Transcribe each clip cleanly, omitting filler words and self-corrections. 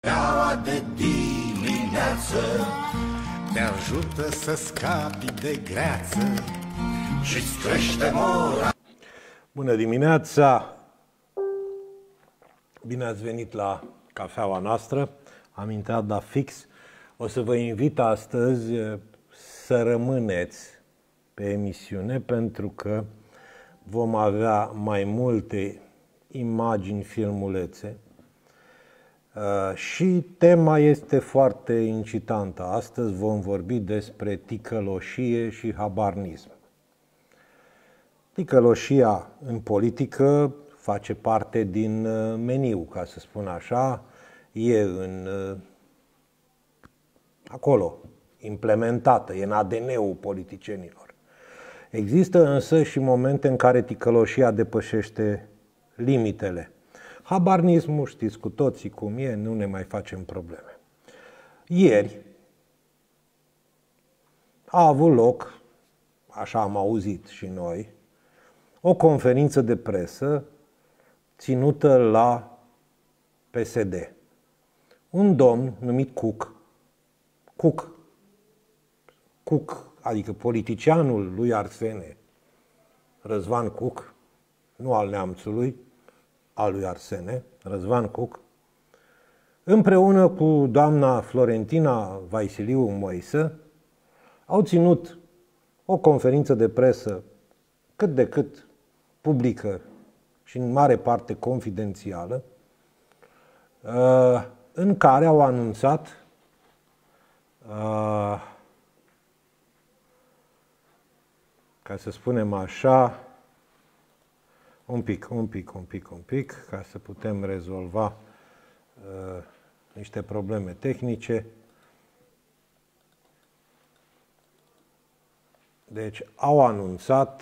Cafeaua de dimineață te ajută să scapi de greață și-ți crește mora. Bună dimineața! Bine ați venit la cafeaua noastră. Am intrat la fix. O să vă invit astăzi să rămâneți pe emisiune pentru că vom avea mai multe imagini, filmulețe. Și tema este foarte incitantă. Astăzi vom vorbi despre ticăloșie și habarnism. Ticăloșia în politică face parte din meniu, ca să spun așa, e acolo, implementată, e în ADN-ul politicienilor. Există însă și momente în care ticăloșia depășește limitele. Habarnismul, știți cu toții cum e, nu ne mai facem probleme. Ieri a avut loc, așa am auzit și noi, o conferință de presă ținută la PSD. Un domn numit Cuc, adică politicianul lui Arsene, Răzvan Cuc, nu al neamțului, al lui Arsene, Răzvan Cuc, împreună cu doamna Florentina Vaisiliu Moise, au ținut o conferință de presă cât de cât publică și în mare parte confidențială, în care au anunțat ca să spunem așa, un pic, ca să putem rezolva niște probleme tehnice. Deci au anunțat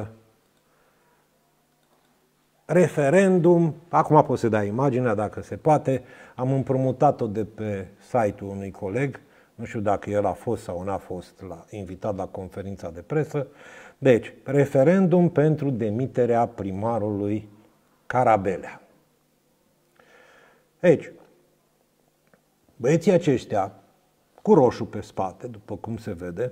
referendum, acum pot să dai imaginea dacă se poate, am împrumutat-o de pe site-ul unui coleg, nu știu dacă el a fost sau n-a fost invitat la conferința de presă. Deci, referendum pentru demiterea primarului Carabelea. Deci, băieții aceștia, cu roșu pe spate, după cum se vede,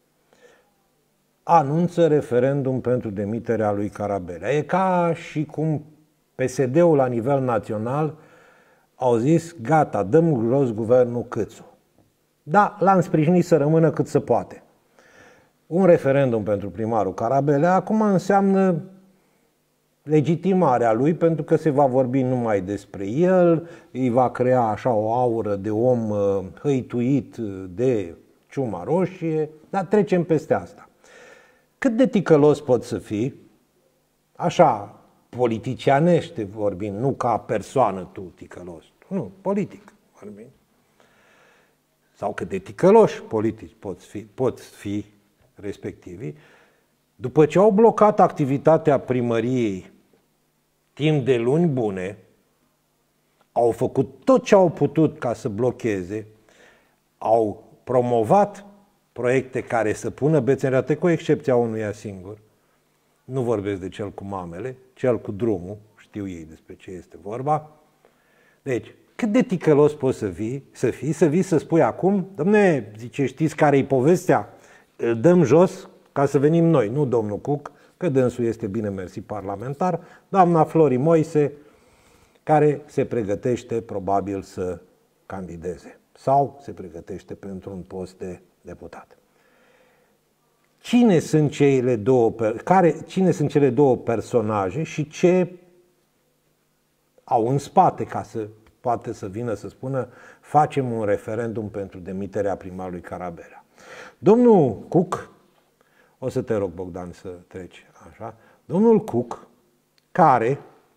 anunță referendum pentru demiterea lui Carabelea. E ca și cum PSD-ul la nivel național au zis, gata, dăm jos guvernul Câțu. Da, l-am sprijinit să rămână cât se poate. Un referendum pentru primarul Carabelea acum înseamnă legitimarea lui, pentru că se va vorbi numai despre el, îi va crea așa o aură de om hăituit de ciuma roșie, dar trecem peste asta. Cât de ticălos poți să fii, așa, politicianește vorbind, nu ca persoană tu ticălos, nu, politic vorbind. Sau cât de ticăloși politici pot fi respectivii, după ce au blocat activitatea primăriei timp de luni bune, au făcut tot ce au putut ca să blocheze, au promovat proiecte care să pună bețe în roate, cu excepția unuia singur. Nu vorbesc de cel cu mamele, cel cu drumul, știu ei despre ce este vorba. Deci, cât de ticălos poți să vii să spui acum, dom'le, zice, știți care-i povestea? Îl dăm jos ca să venim noi, nu domnul Cuc, că dânsul este bine mersi parlamentar, doamna Flori Moise, care se pregătește probabil să candideze sau se pregătește pentru un post de deputat. Cine sunt cele două personaje și ce au în spate ca să poate să vină să spună facem un referendum pentru demiterea primarului Carabelea? Domnul Cuc, o să te rog, Bogdan, să treci așa, domnul Cuc, care,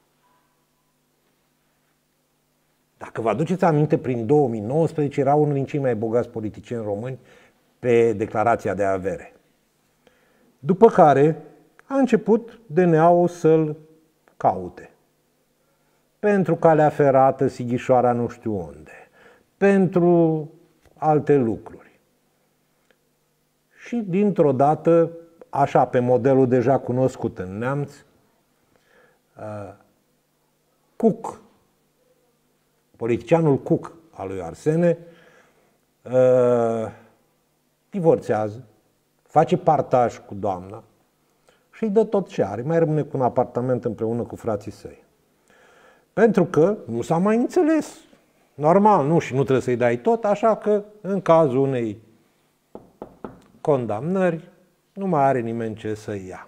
dacă vă aduceți aminte, prin 2019 era unul din cei mai bogați politicieni români pe declarația de avere. După care a început DNA-ul să-l caute. Pentru calea ferată, Sighișoara nu știu unde, pentru alte lucruri. Și dintr-o dată, așa, pe modelul deja cunoscut în neamț, Cuc, politicianul Cuc, al lui Arsene, divorțează, face partaj cu doamna și îi dă tot ce are. Mai rămâne cu un apartament împreună cu frații săi. Pentru că nu s-a mai înțeles. Normal, nu, și nu trebuie să-i dai tot, așa că în cazul unei condamnări nu mai are nimeni ce să ia.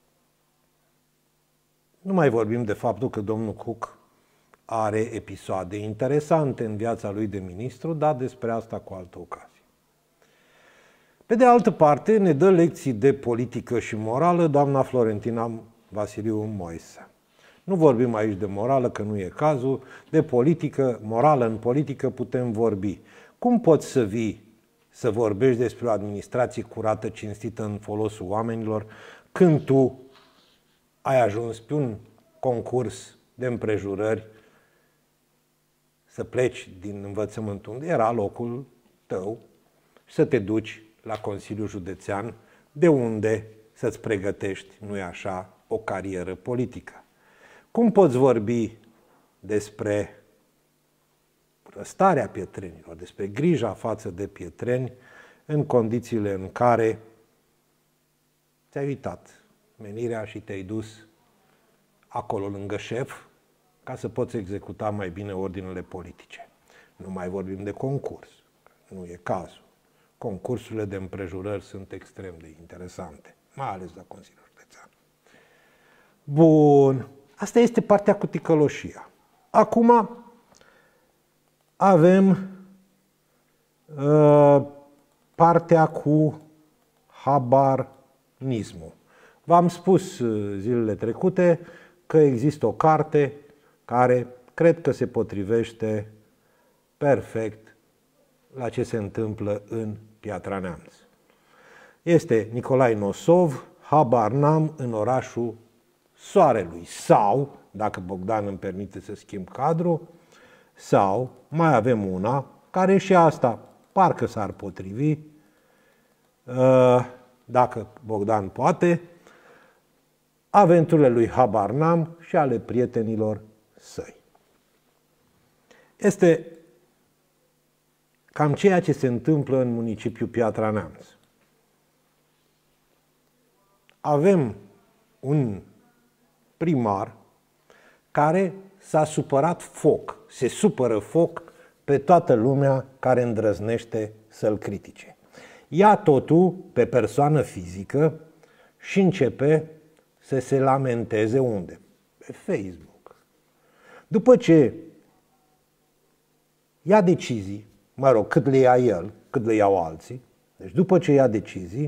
Nu mai vorbim de faptul că domnul Cook are episoade interesante în viața lui de ministru, dar despre asta cu altă ocazie. Pe de altă parte, ne dă lecții de politică și morală doamna Florentina Vasiliu Moise. Nu vorbim aici de morală, că nu e cazul, de politică, morală în politică putem vorbi. Cum poți să vii să vorbești despre o administrație curată, cinstită în folosul oamenilor, când tu ai ajuns pe un concurs de împrejurări să pleci din învățământul unde era locul tău și să te duci la Consiliul Județean, de unde să-ți pregătești, nu-i așa, o carieră politică. Cum poți vorbi despre răstarea pietrenilor, despre grija față de pietreni, în condițiile în care ți-ai uitat menirea și te-ai dus acolo lângă șef ca să poți executa mai bine ordinele politice. Nu mai vorbim de concurs, nu e cazul. Concursurile de împrejurări sunt extrem de interesante, mai ales la Consiliul Județean. Bun, asta este partea cu ticăloșia. Acum avem partea cu habarnismul. V-am spus zilele trecute că există o carte care cred că se potrivește perfect la ce se întâmplă în Piatra Neamț. Este Nicolae Nosov, Habar n-am în orașul Soarelui, sau, dacă Bogdan îmi permite să schimb cadru, sau mai avem una, care și asta parcă s-ar potrivi, dacă Bogdan poate, aventurile lui Habar n-am și ale prietenilor săi. Este cam ceea ce se întâmplă în municipiul Piatra Neamț. Avem un primar care s-a supărat foc, se supără foc pe toată lumea care îndrăznește să-l critique. Ia totul pe persoană fizică și începe să se lamenteze unde? Pe Facebook. După ce ia decizii, mă rog, cât le ia el, cât le iau alții, deci după ce ia decizii,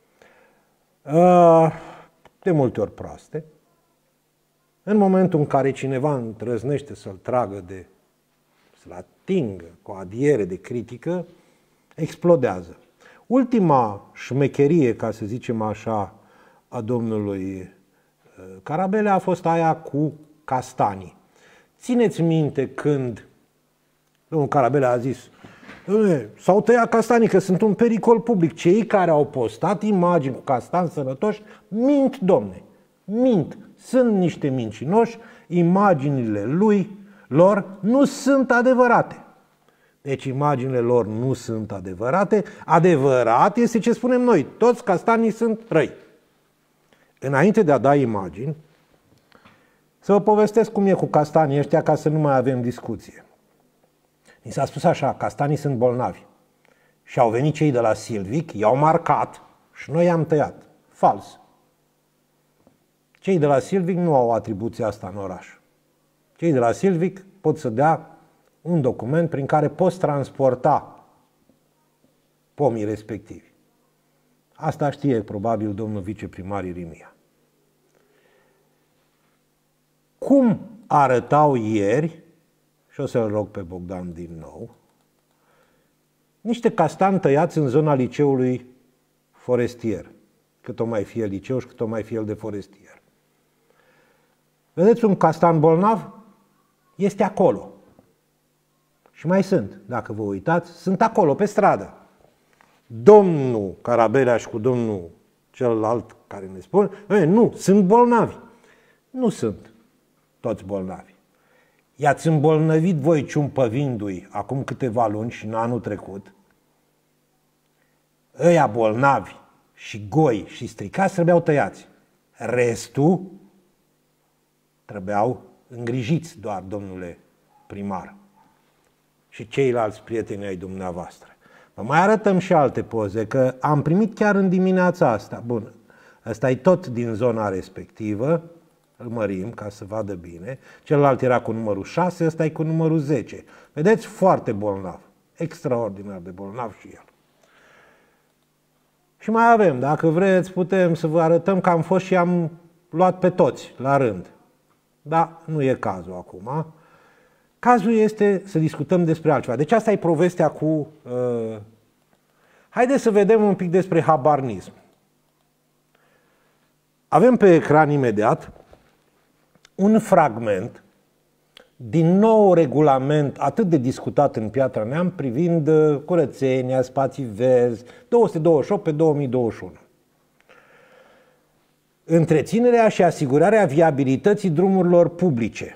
de multe ori proaste, în momentul în care cineva îndrăznește să-l tragă să-l atingă cu o adiere de critică, explodează. Ultima șmecherie, ca să zicem așa, a domnului Carabelea a fost aia cu castanii. Țineți minte când domnul Carabelea a zis: s-au tăiat castanii, că sunt un pericol public. Cei care au postat imagini cu castani sănătoși mint, domne, mint. Sunt niște mincinoși, imaginile lor nu sunt adevărate. Deci imaginile lor nu sunt adevărate. Adevărat este ce spunem noi, toți castanii sunt răi. Înainte de a da imagini, să vă povestesc cum e cu castanii ăștia, ca să nu mai avem discuție. Ni s-a spus așa: castanii sunt bolnavi. Și au venit cei de la Silvic, i-au marcat și noi i-am tăiat. Fals. Cei de la Silvic nu au atribuția asta în oraș. Cei de la Silvic pot să dea un document prin care poți transporta pomii respectivi. Asta știe probabil domnul viceprimar Irimia. Cum arătau ieri, și o să-l rog pe Bogdan din nou, niște castani tăiați în zona liceului Forestier, cât o mai fie liceu și cât o mai fie el de forestier. Vedeți un castan bolnav? Este acolo. Și mai sunt, dacă vă uitați, sunt acolo, pe stradă. Domnul Carabelea și cu domnul celălalt care ne spune: nu, sunt bolnavi. Nu sunt toți bolnavi. I-ați îmbolnăvit voi ciumpăvindu-i acum câteva luni și în anul trecut. Ăia bolnavi și goi și stricați trebuiau tăiați. Restul trebuiau îngrijiți doar, domnule primar. Și ceilalți prieteni ai dumneavoastră. Vă mai arătăm și alte poze, că am primit chiar în dimineața asta. Bun, ăsta e tot din zona respectivă, îl mărim ca să vadă bine. Celălalt era cu numărul 6, ăsta e cu numărul 10. Vedeți, foarte bolnav, extraordinar de bolnav și el. Și mai avem, dacă vreți, putem să vă arătăm că am fost și am luat pe toți la rând. Dar nu e cazul acum. Cazul este să discutăm despre altceva. Deci asta e povestea cu... Haideți să vedem un pic despre habarnism. Avem pe ecran imediat un fragment din nou regulament atât de discutat în Piatra Neam privind curățenia, spații verzi, 228 pe 2021. Întreținerea și asigurarea viabilității drumurilor publice.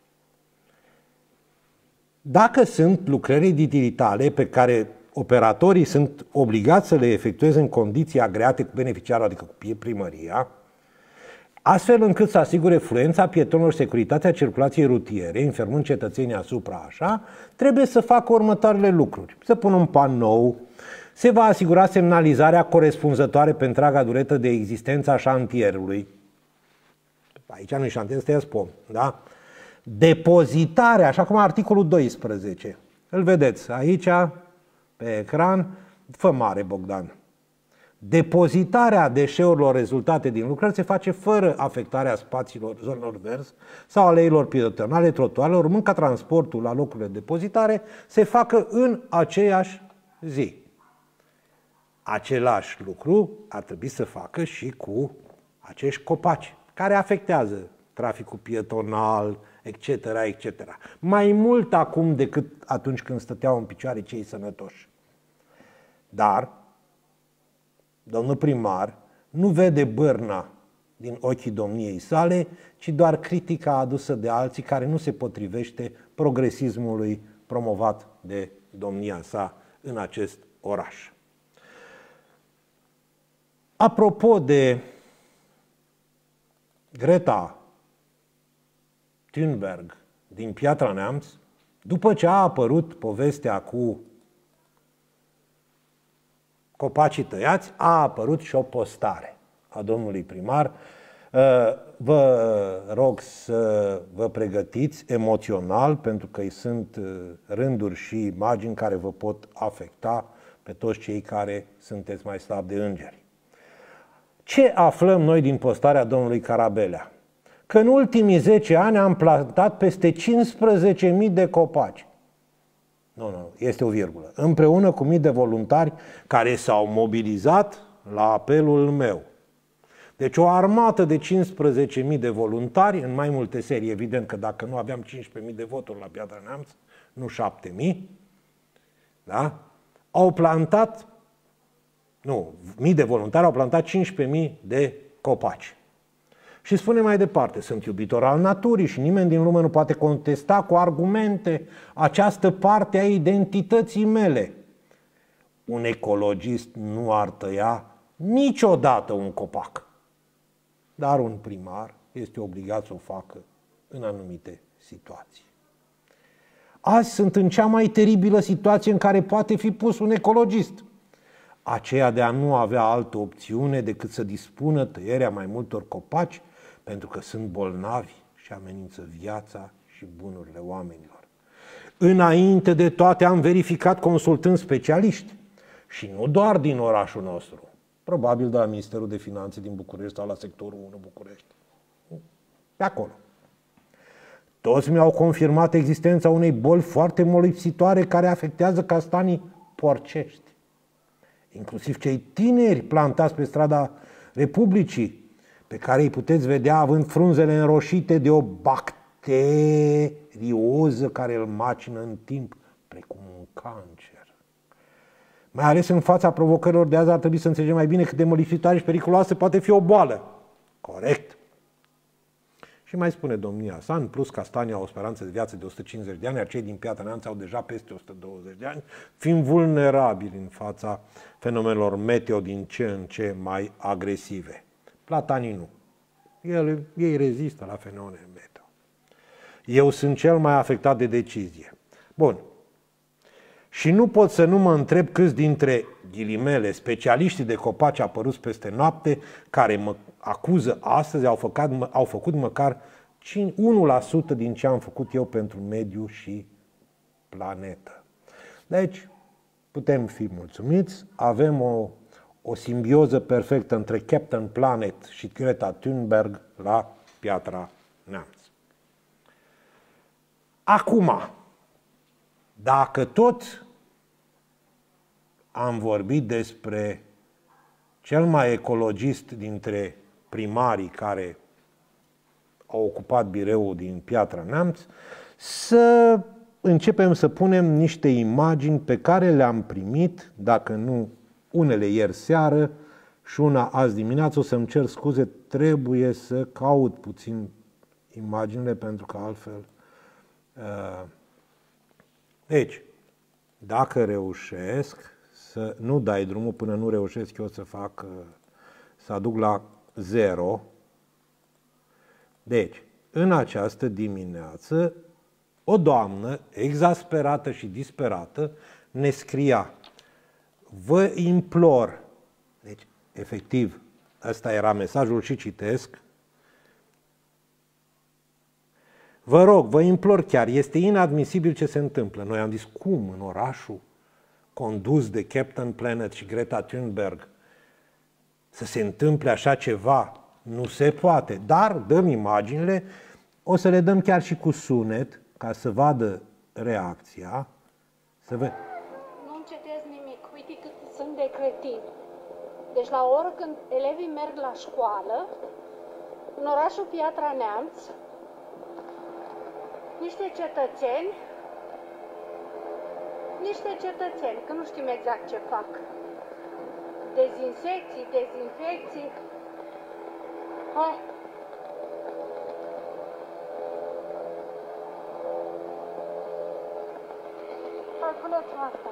Dacă sunt lucrări edilitare pe care operatorii sunt obligați să le efectueze în condiții agreate cu beneficiarul, adică cu primăria, astfel încât să asigure fluența pietonilor și securitatea circulației rutiere, informând cetățenii asupra așa, trebuie să facă următoarele lucruri. Să pună un panou, se va asigura semnalizarea corespunzătoare pe întreaga duretă de existență a șantierului. Aici nu e șantier, este spom, da? Depozitarea, așa cum articolul 12. Îl vedeți aici, pe ecran, fă mare, Bogdan. Depozitarea deșeurilor rezultate din lucrări se face fără afectarea spațiilor, zonelor verzi sau aleilor pietonale, trotuarelor, urmând ca transportul la locurile de depozitare se facă în aceeași zi. Același lucru ar trebui să facă și cu acești copaci, care afectează traficul pietonal, etc., etc. Mai mult acum decât atunci când stăteau în picioare cei sănătoși. Dar domnul primar nu vede bârna din ochii domniei sale, ci doar critica adusă de alții care nu se potrivește progresismului promovat de domnia sa în acest oraș. Apropo de Greta Thunberg din Piatra Neamț, după ce a apărut povestea cu copacii tăiați, a apărut și o postare a domnului primar. Vă rog să vă pregătiți emoțional, pentru că sunt rânduri și imagini care vă pot afecta pe toți cei care sunteți mai slabi de îngeri. Ce aflăm noi din postarea domnului Carabelea? Că în ultimii 10 ani am plantat peste 15.000 de copaci. Nu, este o virgulă. Împreună cu mii de voluntari care s-au mobilizat la apelul meu. Deci o armată de 15.000 de voluntari în mai multe serii. Evident că dacă nu aveam 15.000 de voturi la Piatra Neamț, nu 7.000, da? Au plantat, mii de voluntari au plantat 15.000 de copaci. Și spune mai departe, sunt iubitor al naturii și nimeni din lume nu poate contesta cu argumente această parte a identității mele. Un ecologist nu ar tăia niciodată un copac, dar un primar este obligat să o facă în anumite situații. Azi sunt în cea mai teribilă situație în care poate fi pus un ecologist, aceea de a nu avea altă opțiune decât să dispună tăierea mai multor copaci pentru că sunt bolnavi și amenință viața și bunurile oamenilor. Înainte de toate am verificat consultând specialiști și nu doar din orașul nostru, probabil de la Ministerul de Finanțe din București sau la sectorul 1 București. Pe acolo. Toți mi-au confirmat existența unei boli foarte molipsitoare care afectează castanii porcești. Inclusiv cei tineri plantați pe strada Republicii, pe care îi puteți vedea având frunzele înroșite de o bacterioză care îl macină în timp, precum un cancer. Mai ales în fața provocărilor de azi ar trebui să înțelegem mai bine cât de molipsitoare și periculoasă poate fi o boală. Corect. Și mai spune domnia sa, în plus Castania au o speranță de viață de 150 de ani, iar cei din Piatra Neamț au deja peste 120 de ani, fiind vulnerabili în fața fenomenelor meteo din ce în ce mai agresive. Platanii nu. Ei rezistă la fenomenele meteo. Eu sunt cel mai afectat de decizie. Bun. Și nu pot să nu mă întreb câți dintre ghilimele specialiștii de copaci apăruți peste noapte care mă acuză astăzi au făcut măcar 1% din ce am făcut eu pentru mediu și planetă. Deci, putem fi mulțumiți, avem o simbioză perfectă între Captain Planet și Greta Thunberg la Piatra Neamț. Acum, dacă tot am vorbit despre cel mai ecologist dintre primarii care au ocupat biroul din Piatra Neamț, să începem să punem niște imagini pe care le-am primit, dacă nu unele ieri seară și una azi dimineață. O să-mi cer scuze, trebuie să caut puțin imaginile pentru că altfel... Deci, dacă reușesc să nu dai drumul până nu reușesc eu să aduc la 0. Deci, în această dimineață, o doamnă exasperată și disperată ne scria: vă implor, deci, efectiv, ăsta era mesajul și citesc, vă rog, vă implor chiar, este inadmisibil ce se întâmplă. Noi am zis, cum în orașul condus de Captain Planet și Greta Thunberg să se întâmple așa ceva? Nu se poate. Dar dăm imaginile, o să le dăm chiar și cu sunet, ca să vadă reacția. Nu încetez nimic. Uite cât sunt de cretini. Deci la oră când elevii merg la școală, în orașul Piatra Neamț, niște cetățeni, că nu știm exact ce fac. Dezinfecții. Hai. Calculați asta.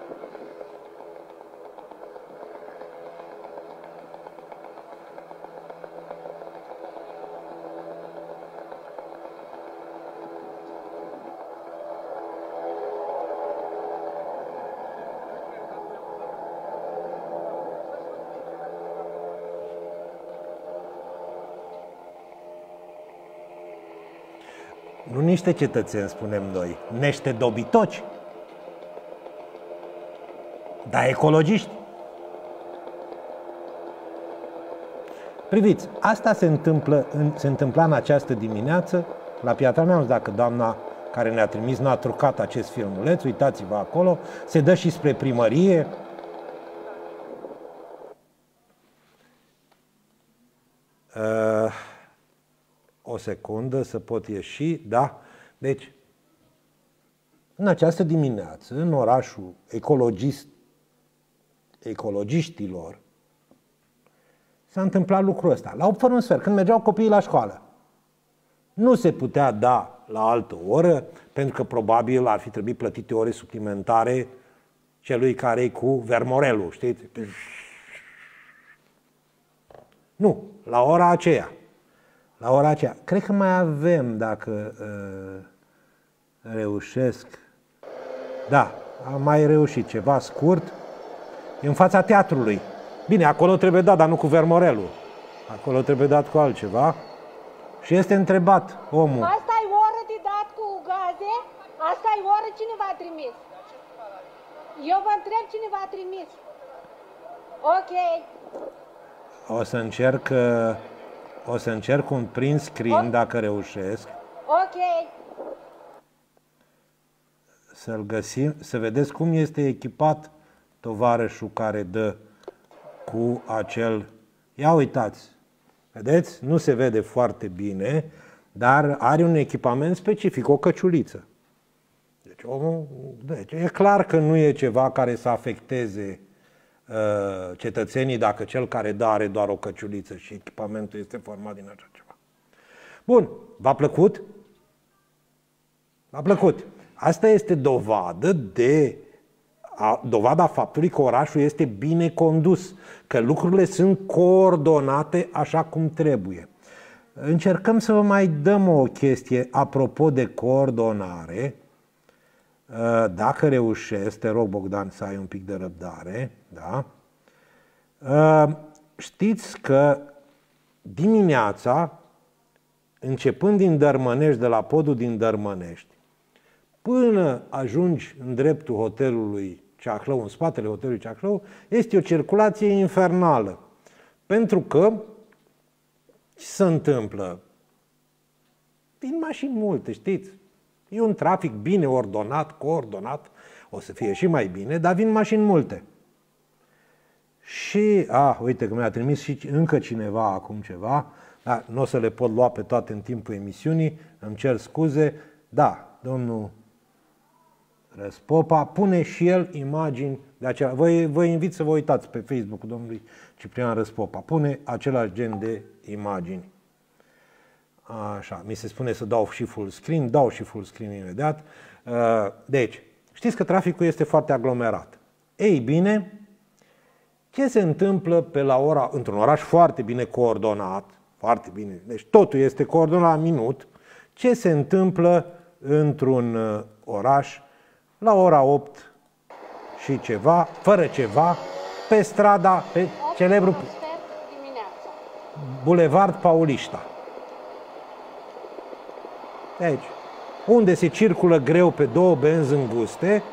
Nu niște cetățeni, spunem noi, niște dobitoci, dar ecologiști. Priviți, asta se întâmpla în această dimineață la Piatra Neamț, dacă doamna care ne-a trimis n-a trucat acest filmuleț, uitați-vă acolo, se dă și spre primărie. O secundă să pot ieși, da? Deci, în această dimineață, în orașul ecologiștilor, s-a întâmplat lucrul ăsta. La 8 fără un sfert, când mergeau copiii la școală. Nu se putea da la altă oră, pentru că probabil ar fi trebuit plătite ore suplimentare celui care e cu vermorelul, știți? Nu, la ora aceea. La ora aceea. Cred că mai avem, dacă reușesc. Da, am mai reușit ceva scurt. În fața teatrului. Bine, acolo trebuie dat, dar nu cu vermorelul. Acolo trebuie dat cu altceva. Și este întrebat omul. Asta e oră de dat cu gaze? Asta e oră cine v-a trimis? Eu vă întreb cine v-a trimis. Ok. O să încerc un print screen, dacă reușesc. Ok. Să-l găsim, să vedeți cum este echipat tovarășul care dă cu acel... Ia uitați, vedeți? Nu se vede foarte bine, dar are un echipament specific, o căciuliță. Deci e clar că nu e ceva care să afecteze cetățenii dacă cel care dă are doar o căciuliță și echipamentul este format din așa ceva. Bun, v-a plăcut? V-a plăcut. Asta este dovada faptului că orașul este bine condus, că lucrurile sunt coordonate așa cum trebuie. Încercăm să vă mai dăm o chestie apropo de coordonare. Dacă reușesc, te rog, Bogdan, să ai un pic de răbdare. Da? Știți că dimineața, începând din Dărmănești, de la podul din Dărmănești, până ajungi în dreptul hotelului Ceahlău, în spatele hotelului Ceahlău, este o circulație infernală. Pentru că ce se întâmplă? Vin mașini multe, știți? E un trafic bine ordonat, coordonat, o să fie și mai bine, dar vin mașini multe. Și, uite că mi-a trimis și încă cineva acum ceva, dar nu o să le pot lua pe toate în timpul emisiunii, îmi cer scuze. Da, domnul Răspopa pune și el imagini de acela. Vă invit să vă uitați pe Facebook-ul domnului Ciprian Răspopa. Pune același gen de imagini. Așa, mi se spune să dau și full screen, dau și full screen imediat. Deci, știți că traficul este foarte aglomerat. Ei bine, ce se întâmplă într-un oraș foarte bine coordonat, foarte bine, deci totul este coordonat la minut, ce se întâmplă într-un oraș la ora 8 și ceva, fără ceva, pe strada, pe celebrul Bulevard Paulista. Deci, unde se circulă greu pe două benzi înguste,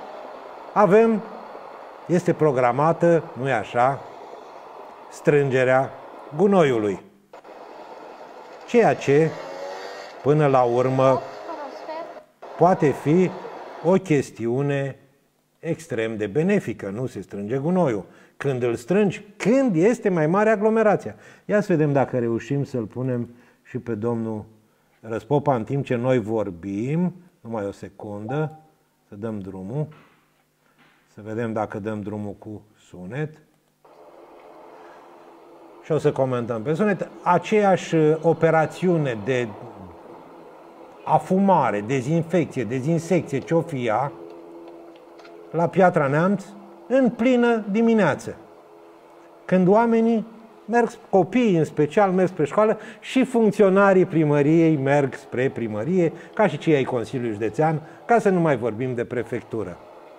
este programată, nu-i așa, strângerea gunoiului. Ceea ce, până la urmă, poate fi o chestiune extrem de benefică. Nu se strânge gunoiul. Când îl strângi, când este mai mare aglomerația. Ia să vedem dacă reușim să-l punem și pe domnul Răspopa în timp ce noi vorbim. Numai o secundă, să dăm drumul. Să vedem dacă dăm drumul cu sunet. Și o să comentăm pe sunet. Aceeași operațiune de afumare, dezinfecție, dezinsecție, ce-o fi ea, la Piatra Neamț, în plină dimineață. Când oamenii merg, copiii în special, merg spre școală și funcționarii primăriei merg spre primărie, ca și cei ai Consiliului Județean, ca să nu mai vorbim de prefectură.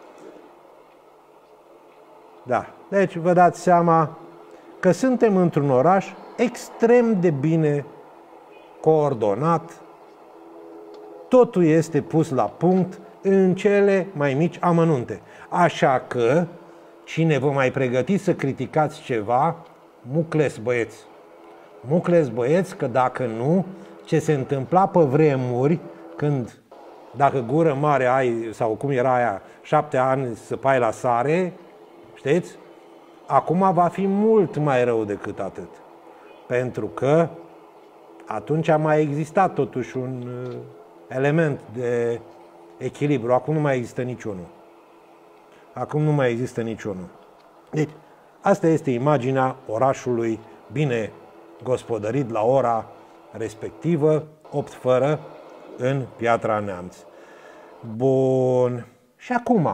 Da, deci vă dați seama că suntem într-un oraș extrem de bine coordonat, totul este pus la punct în cele mai mici amănunte. Așa că, cine vă mai pregătiți să criticați ceva, mucles băieți. Mucles băieți, că dacă nu, ce se întâmpla pe vremuri, când, dacă gură mare ai, sau cum era aia, 7 ani săpai la sare, știți? Acum va fi mult mai rău decât atât. Pentru că atunci a mai existat totuși un element de echilibru. Acum nu mai există niciunul. Acum nu mai există niciunul. Deci, asta este imaginea orașului bine gospodărit la ora respectivă, 8 fără, în Piatra Neamț. Bun. Și acum,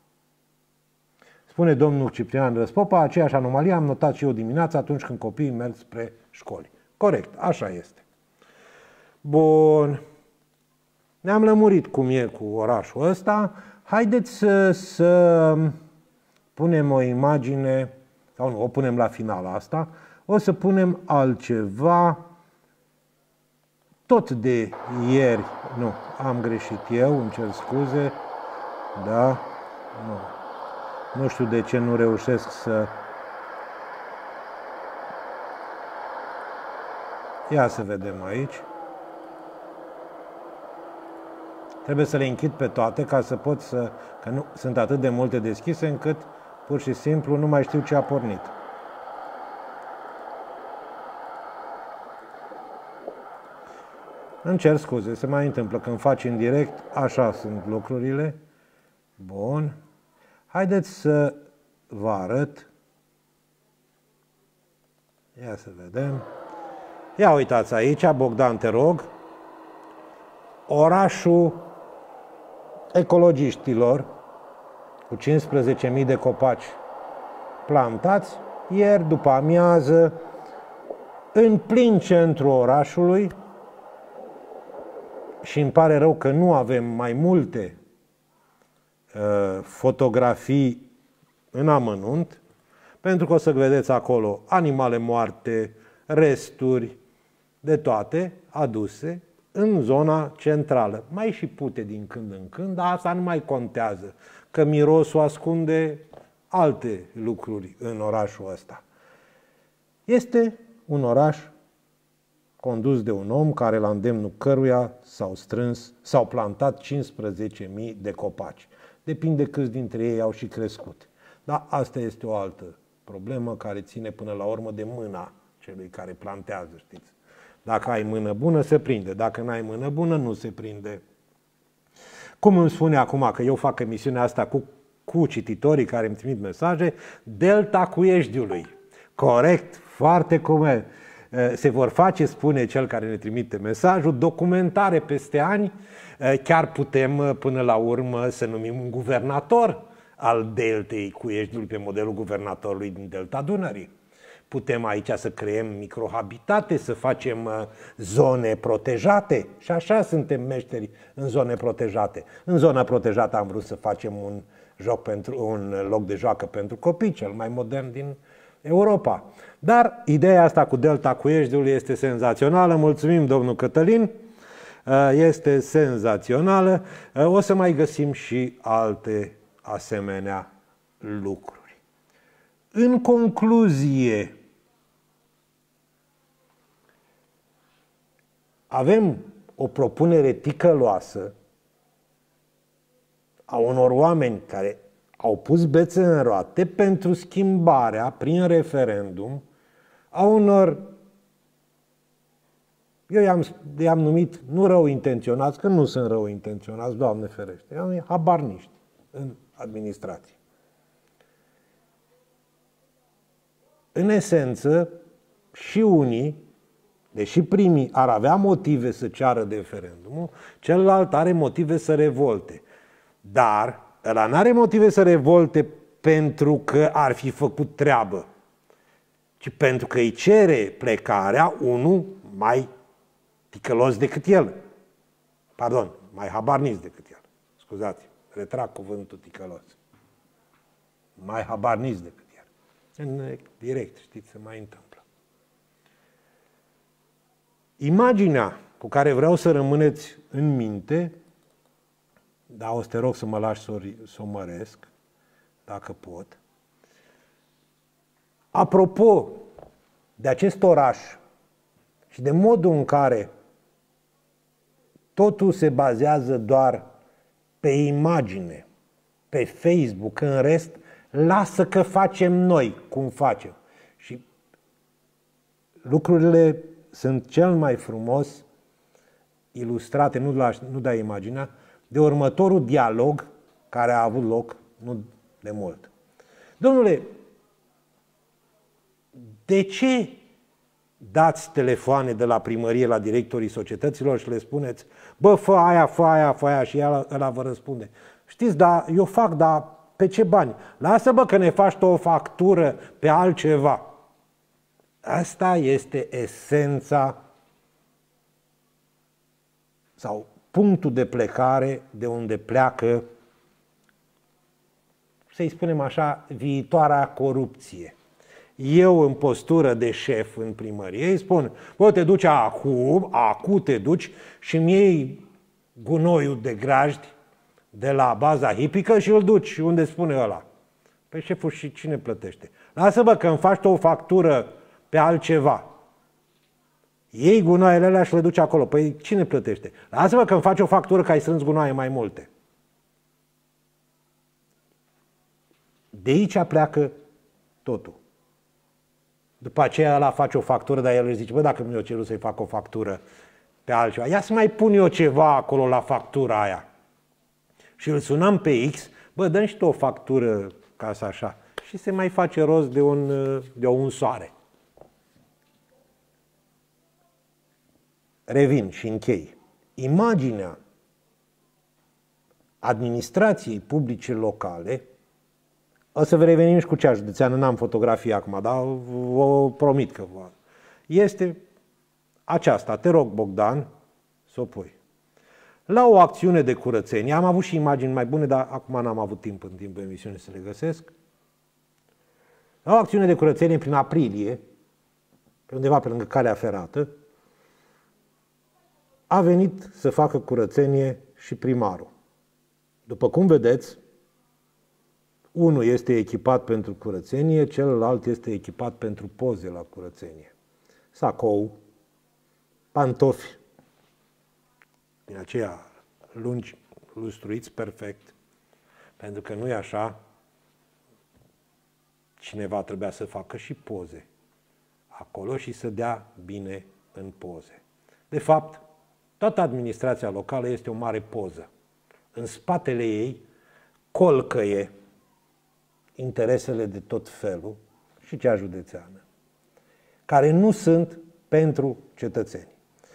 spune domnul Ciprian Răspopa, aceeași anomalie am notat și eu dimineața atunci când copiii merg spre școli. Corect, așa este. Bun. Ne-am lămurit cum e cu orașul ăsta. Haideți să punem o imagine, sau nu, o punem la final asta. O să punem altceva, tot de ieri. Nu, am greșit eu, îmi cer scuze. Da, nu. Nu știu de ce nu reușesc să... Ia să vedem aici. Trebuie să le închid pe toate ca să pot să... Că nu sunt atât de multe deschise încât pur și simplu nu mai știu ce a pornit. Îmi cer scuze, se mai întâmplă când faci în direct, așa sunt lucrurile. Bun. Haideți să vă arăt. Ia să vedem. Ia uitați aici, Bogdan, te rog. orașul ecologiștilor, cu 15.000 de copaci plantați, ieri după amiază, în plin centru orașului, și îmi pare rău că nu avem mai multe fotografii în amănunt, pentru că o să vedeți acolo animale moarte, resturi, de toate aduse în zona centrală. Mai și pute din când în când, dar asta nu mai contează, că mirosul ascunde alte lucruri în orașul ăsta. Este un oraș condus de un om care, la îndemnul căruia s-au plantat 15.000 de copaci. Depinde câți dintre ei au și crescut. Dar asta este o altă problemă care ține până la urmă de mâna celui care plantează, știți. Dacă ai mână bună, se prinde. Dacă n-ai mână bună, nu se prinde. Cum îmi spune acum, că eu fac emisiunea asta cu cititorii care îmi trimit mesaje, Delta Cuieștiului. Corect, foarte corect. Se vor face, spune cel care ne trimite mesajul, documentare peste ani. Chiar putem până la urmă să numim un guvernator al Deltei Cuieștiului pe modelul guvernatorului din Delta Dunării. Putem aici să creăm microhabitate, să facem zone protejate și așa suntem meșteri în zone protejate. În zona protejată am vrut să facem un loc de joacă pentru copii, cel mai modern din Europa. Dar ideea asta cu Delta Cuieștiului este senzațională. Mulțumim, domnul Cătălin. Este senzațională. O să mai găsim și alte asemenea lucruri. În concluzie, avem o propunere ticăloasă a unor oameni care au pus bețe în roate pentru schimbarea, prin referendum, a unor, eu i-am numit nu rău intenționați, că nu sunt rău intenționați, Doamne ferește, i-am numit habarniști în administrație. În esență, și unii, deși primii ar avea motive să ceară referendumul, celălalt are motive să revolte. Dar ăla n-are motive să revolte pentru că ar fi făcut treabă, ci pentru că îi cere plecarea unul mai ticălos decât el. Pardon, mai habarnic decât el. Scuzați, retrag cuvântul ticălos. Mai habarnic decât el. În direct, știți, se mai întâmplă. Imaginea cu care vreau să rămâneți în minte, dar o să te rog să mă lași să o măresc, dacă pot. Apropo de acest oraș și de modul în care totul se bazează doar pe imagine, pe Facebook, în rest, lasă că facem noi cum facem. Și lucrurile sunt cel mai frumos ilustrate, nu da imaginea, de următorul dialog care a avut loc nu de mult. Domnule, de ce dați telefoane de la primărie la directorii societăților și le spuneți, bă, fă aia și ăla vă răspunde. Știți, da, eu fac, dar pe ce bani? Lasă, bă, că ne faci tu o factură pe altceva. Asta este esența sau punctul de plecare de unde pleacă, să-i spunem așa, viitoarea corupție. Eu, în postură de șef în primărie, îi spun, bă, te duci acum te duci și îmi iei gunoiul de grajdi de la baza hipică și îl duci unde spune ăla. Păi șeful, și cine plătește? Lasă, bă, că îmi faci tu o factură pe altceva. Iei gunoaiele alea și le duci acolo. Păi cine plătește? Lasă-mă că îmi faci o factură că ai strâns gunoaie mai multe. De aici pleacă totul. După aceea ăla face o factură, dar el își zice, bă, dacă mi-o cerut să-i fac o factură pe altceva, ia să mai pun eu ceva acolo la factura aia. Și îl sunăm pe X, bă, dă-mi și tu o factură ca să așa. Și se mai face rost de un soare. Revin și închei. imaginea administrației publice locale, o să vă revenim și cu cea județeană, n-am fotografie acum, dar vă promit că este aceasta. Te rog, Bogdan, să o pui. La o acțiune de curățenie, am avut și imagini mai bune, dar acum n-am avut timp în timpul emisiunii să le găsesc. La o acțiune de curățenie prin aprilie, pe undeva pe lângă calea ferată, a venit să facă curățenie și primarul. După cum vedeți, unul este echipat pentru curățenie, celălalt este echipat pentru poze la curățenie. Sacou, pantofi, din aceia lungi, lustruiți perfect, pentru că nu e așa, cineva trebuia să facă și poze acolo și să dea bine în poze. De fapt, toată administrația locală este o mare poză. În spatele ei colcăie interesele de tot felul și cea județeană, care nu sunt pentru cetățeni.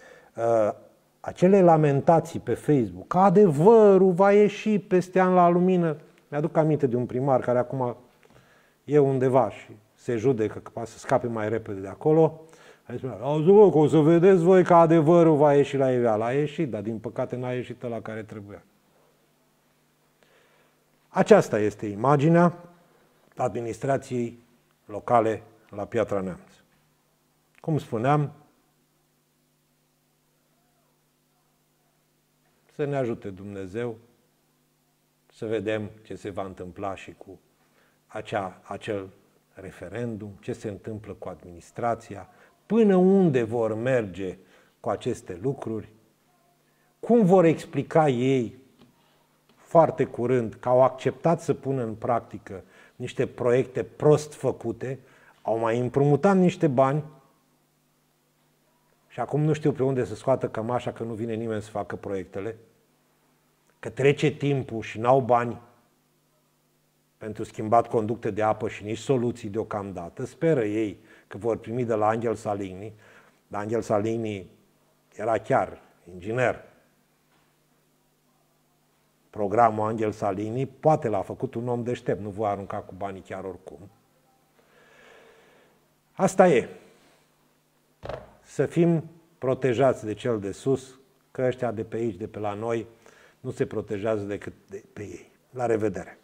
Acele lamentații pe Facebook, că adevărul va ieși peste an la lumină. Mi-aduc aminte de un primar care acum e undeva și se judecă că poate să scape mai repede de acolo. Auzi, că o să vedeți voi că adevărul va ieși la iveală. A ieșit, dar din păcate n-a ieșit ăla care trebuia. Aceasta este imaginea administrației locale la Piatra Neamț. Cum spuneam, să ne ajute Dumnezeu să vedem ce se va întâmpla și cu acel referendum, ce se întâmplă cu administrația, până unde vor merge cu aceste lucruri, cum vor explica ei foarte curând că au acceptat să pună în practică niște proiecte prost făcute, au mai împrumutat niște bani și acum nu știu pe unde să scoată cămașa că nu vine nimeni să facă proiectele, că trece timpul și n-au bani pentru schimbat conducte de apă și nici soluții deocamdată. Speră ei că vor primi de la Angel Saligny, dar Angel Saligny era chiar inginer. Programul Angel Saligny poate l-a făcut un om deștept, nu voi arunca cu banii chiar oricum. Asta e. Să fim protejați de cel de sus, că ăștia de pe aici, de pe la noi, nu se protejează decât de pe ei. La revedere!